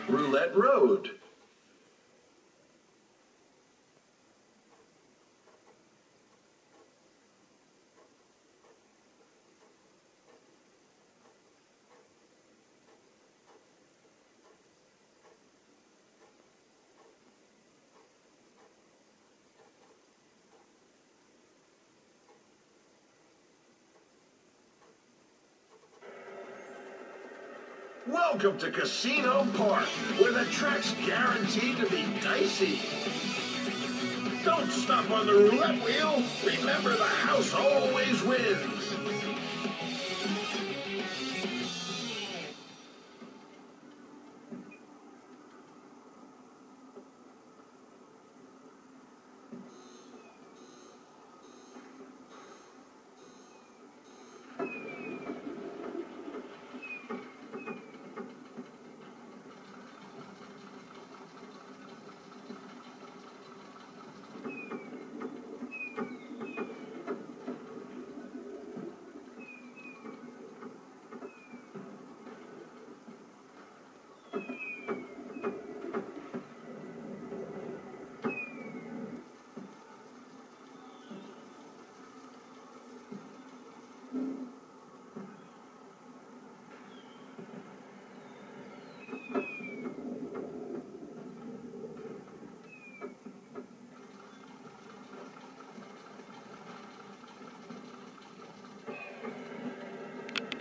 Roulette Road. Welcome to Casino Park, where the track's guaranteed to be dicey. Don't stop on the roulette wheel. Remember, the house always wins.